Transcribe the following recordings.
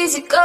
easy go.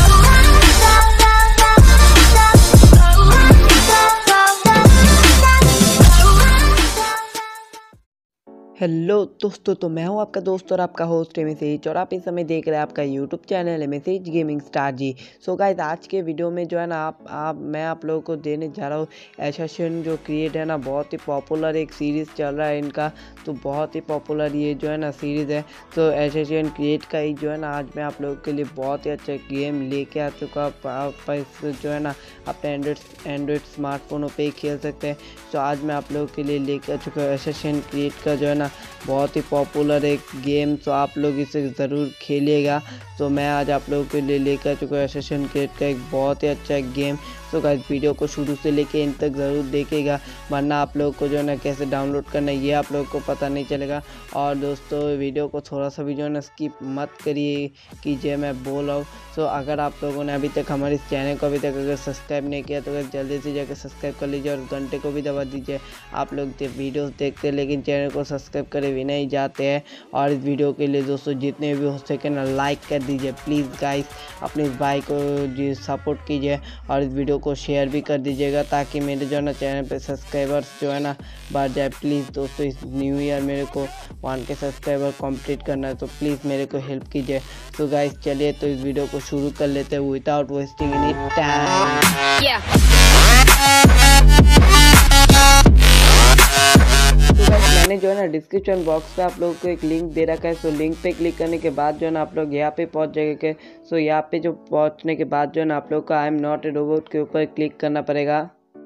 Hello दोस्तों, तो मैं हूं आपका दोस्त और आपका होस्ट मैसेज, और आप इस समय देख रहे हैं आपका YouTube channel message gaming star ji. So guys, आज के वीडियो में जो है ना मैं आप लोगों को देने जा रहा हूं एसेसिन जो क्रिएट है ना, बहुत ही पॉपुलर एक सीरीज़ चल रहा है इनका। तो बहुत ही पॉपुलर ये जो है ना सीरीज़ है। तो एसेसिन क्रिएट का ही जो है ना आज मैं आप लोगों के लिए बहुत ही अच्छा गेम लेके आ चुका। आप इस जो है ना अपने एंड्रॉयड स्मार्टफोनों पे ही खेल सकते हैं। तो आज मैं आप लोगों के लिए लेके आ चुका हूँ एसेसिन क्रिएट का जो है ना बहुत ही पॉपुलर एक गेम। तो आप लोग इसे ज़रूर खेलिएगा। तो मैं आज आप लोगों के लिए लेकर चुका हूँ एसेसिन क्रिएड का एक बहुत ही अच्छा गेम। तो गाइस, वीडियो को शुरू से लेके इन तक ज़रूर देखिएगा, वरना आप लोगों को जो है ना कैसे डाउनलोड करना है ये आप लोगों को पता नहीं चलेगा। और दोस्तों, वीडियो को थोड़ा सा भी जो है ना स्किप मत कीजिए, मैं बोल रहा हूँ। तो अगर आप लोगों ने अभी तक हमारे इस चैनल को अभी तक अगर सब्सक्राइब नहीं किया तो जल्दी से जाकर सब्सक्राइब कर लीजिए और घंटे को भी दबा दीजिए। आप लोग वीडियोस देखते हैं लेकिन चैनल को सब्सक्राइब करे भी नहीं जाते हैं। और इस वीडियो के लिए दोस्तों जितने भी हो सके ना लाइक कर दीजिए प्लीज़ गाइस। अपने इस भाई को जी सपोर्ट कीजिए और इस वीडियो को शेयर भी कर दीजिएगा, ताकि मेरे जो है ना चैनल पे सब्सक्राइबर्स जो है ना बढ़ जाए। प्लीज़ दोस्तों, इस न्यू ईयर मेरे को 1K सब्सक्राइबर कंप्लीट करना है, तो प्लीज़ मेरे को हेल्प कीजिए। तो गाइस चलिए तो इस वीडियो को शुरू कर लेते हैं विदाउट वेस्टिंग एनी टाइम। मैंने जो है ना डिस्क्रिप्शन बॉक्स पे आप लोगों को एक लिंक दे रखा है। सो लिंक पे क्लिक करने के बाद जो है ना आप लोग यहाँ पे पहुँच जाएंगे। सो यहाँ पे जो पहुँचने के बाद जो है ना आप लोग को I am not a robot के ऊपर क्लिक करना पड़ेगा।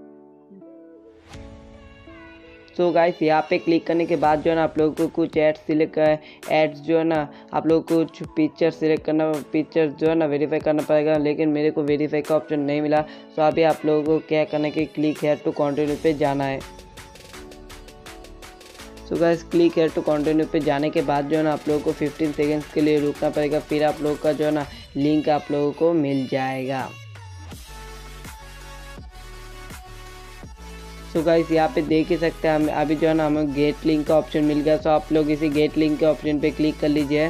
सो गाइस, यहाँ पे क्लिक करने के बाद जो है ना आप लोगों को कुछ एड्स जो है ना आप लोगों को कुछ पिक्चर सिलेक्ट करना, पिक्चर जो है ना वेरीफाई करना पड़ेगा, लेकिन मेरे को वेरीफाई का ऑप्शन नहीं मिला। तो अभी आप लोगों को क्या करना है कि क्लिक हेयर टू कंटिन्यू पे जाना है। So guys, click here to continue पे जाने के बाद जो है ना आप लोगों को 15 सेकेंड्स के लिए रुकना पड़ेगा, फिर आप लोगों का जो है ना लिंक आप लोगों को मिल जाएगा। सो गाइस, यहाँ पे देख ही सकते हैं हम अभी जो है ना हमें गेट लिंक का ऑप्शन मिल गया। सो आप लोग इसी गेट लिंक के ऑप्शन पे क्लिक कर लीजिए।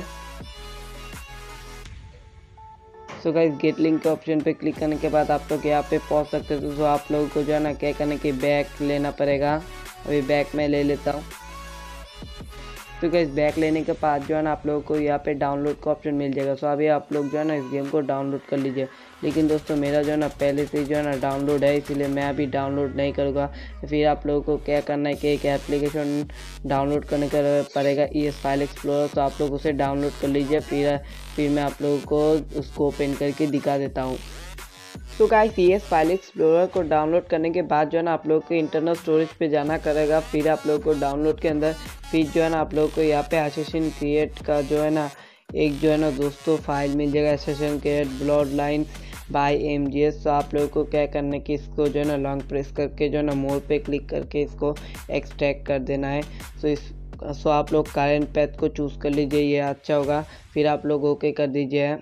सो गाइस, गेट लिंक के ऑप्शन पे क्लिक करने के बाद आप लोग यहाँ पे पहुँच सकते हैं। तो आप लोगों को जो है ना क्या करना कि बैक लेना पड़ेगा। अभी बैक में ले लेता हूँ। तो गाइस, बैक लेने के बाद जो है ना आप लोगों को यहाँ पे डाउनलोड का ऑप्शन मिल जाएगा। सो अभी आप लोग जो है ना इस गेम को डाउनलोड कर लीजिए। लेकिन दोस्तों, मेरा जो है ना पहले से जो है ना डाउनलोड है, इसीलिए मैं अभी डाउनलोड नहीं करूँगा। फिर आप लोगों को क्या करना है कि एक एप्लीकेशन डाउनलोड करने का पड़ेगा, ES फाइल एक्सप्लोरर। तो आप लोग उसे डाउनलोड कर लीजिए। फिर मैं आप लोगों को उसको ओपन करके दिखा देता हूँ। तो गाइस, ES फाइल एक्सप्लोरर को डाउनलोड करने के बाद जो है ना आप लोग को इंटरनल स्टोरेज पे जाना करेगा। फिर आप लोग को डाउनलोड के अंदर फिर जो है ना आप लोग को यहाँ पे एसेसिन क्रिएट का जो है ना एक जो है ना दोस्तों फाइल मिल जाएगा, assassin creed blood lines by MGS। तो आप लोगों को क्या करना है कि इसको जो है ना लॉन्ग प्रेस करके जो है ना मोर पे क्लिक करके इसको एक्सट्रैक्ट कर देना है। सो आप लोग करेंट पैथ को चूज़ कर लीजिए, ये अच्छा होगा। फिर आप लोग ओके कर दीजिए।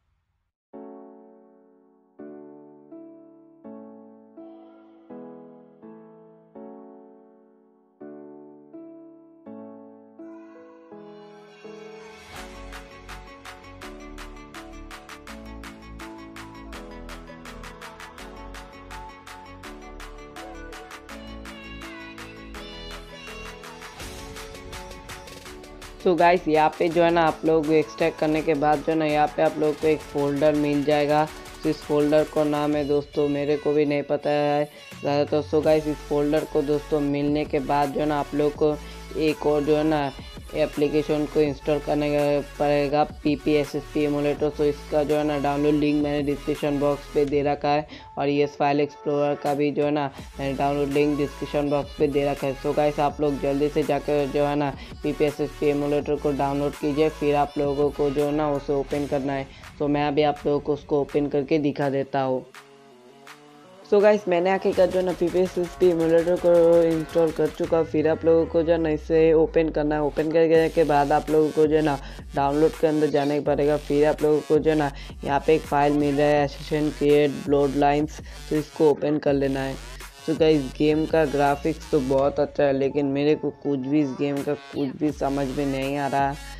तो गाइस, यहाँ पे जो है ना आप लोग एक्सट्रैक्ट करने के बाद जो है ना यहाँ पे आप लोग को एक फ़ोल्डर मिल जाएगा। तो इस फोल्डर को नाम है दोस्तों, मेरे को भी नहीं पता है ज़्यादातर। सो गाइस, इस फोल्डर को दोस्तों मिलने के बाद जो है ना आप लोग को एक और जो है ना एप्लीकेशन को इंस्टॉल करने पड़ेगा, PPSSP एमुलेटर। तो इसका जो है ना डाउनलोड लिंक मैंने डिस्क्रिप्शन बॉक्स पे दे रखा है, और ES फाइल एक्सप्लोरर का भी जो है ना मैंने डाउनलोड लिंक डिस्क्रिप्शन बॉक्स पे दे रखा है। सो गाइस, आप लोग जल्दी से जाकर जो है ना PPSSP एमुलेटर को डाउनलोड कीजिए। फिर आप लोगों को जो है ना उसे ओपन करना है। तो मैं अभी आप लोगों को उसको ओपन करके दिखा देता हूँ। सो गाइस, मैंने आखिरकार जो है ना PPSSP एमुलेटर को इंस्टॉल कर चुका। फिर आप लोगों को जो है ना इसे ओपन करना है। ओपन करने के बाद आप लोगों को जो है ना डाउनलोड के अंदर जाने पड़ेगा। फिर आप लोगों को जो है ना यहाँ पे एक फाइल मिल रहा है, एसेसिन क्रिएट ब्लड लाइन्स। तो इसको ओपन कर लेना है। तो गाइस, गेम का ग्राफिक्स तो बहुत अच्छा है, लेकिन मेरे को कुछ भी इस गेम का कुछ भी समझ में नहीं आ रहा।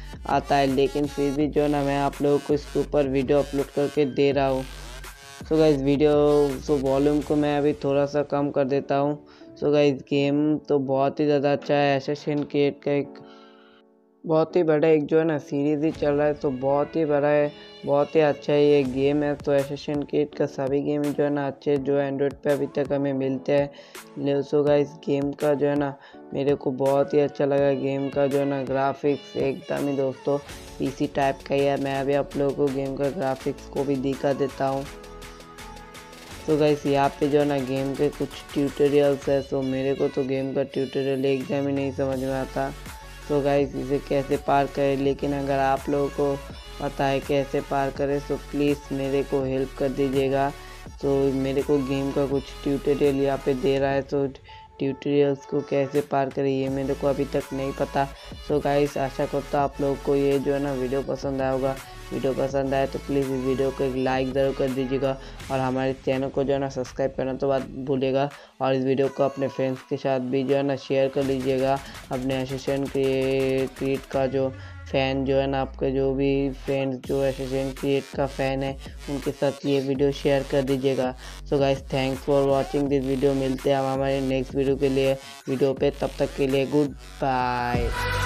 आता है, लेकिन फिर भी जो है ना मैं आप लोगों को इसके ऊपर वीडियो अपलोड करके दे रहा हूँ। सो गाइस वॉल्यूम को मैं अभी थोड़ा सा कम कर देता हूँ। सो गाइस गेम तो बहुत ही ज़्यादा अच्छा है। असैसिन क्रीड का एक बहुत ही बड़ा एक जो है ना सीरीज़ ही चल रहा है, तो बहुत ही बड़ा है, बहुत ही अच्छा है ये गेम है। तो असैसिन क्रीड का सभी गेम जो है ना अच्छे जो एंड्रॉयड पे अभी तक हमें मिलते हैं। सो गाइस गेम का जो है ना मेरे को बहुत ही अच्छा लगा। गेम का जो है ना ग्राफिक्स एकदम ही दोस्तों पीसी टाइप का ही है। मैं अभी आप लोगों को गेम का ग्राफिक्स को भी दिखा देता हूँ। तो गाइस यहाँ पे जो है ना गेम के कुछ ट्यूटोरियल्स है। सो मेरे को तो गेम का ट्यूटोरियल एकदम ही नहीं समझ में आता। तो गाइस इसे कैसे पार करें, लेकिन अगर आप लोगों को पता है कैसे पार करें तो प्लीज़ मेरे को हेल्प कर दीजिएगा। तो मेरे को गेम का कुछ ट्यूटोरियल यहाँ पे दे रहा है, तो ट्यूटोरियल्स को कैसे पार करें ये मेरे को अभी तक नहीं पता। सो गाइस आशा करता हूँ आप लोगों को ये जो है ना वीडियो पसंद आया होगा। वीडियो पसंद आए तो प्लीज़ इस वीडियो को एक लाइक ज़रूर कर दीजिएगा, और हमारे चैनल को जो है ना सब्सक्राइब करना तो बात भूलिएगा। और इस वीडियो को अपने फ्रेंड्स के साथ भी जो है ना शेयर कर लीजिएगा। अपने असैसिन क्रीड का जो फ़ैन जो है ना, आपके जो भी फ्रेंड्स जो असैसिन क्रीड का फ़ैन है उनके साथ ये वीडियो शेयर कर दीजिएगा। So guys thanks for watching this video. मिलते हैं हम हमारे नेक्स्ट वीडियो के लिए वीडियो पे, तब तक के लिए गुड बाय।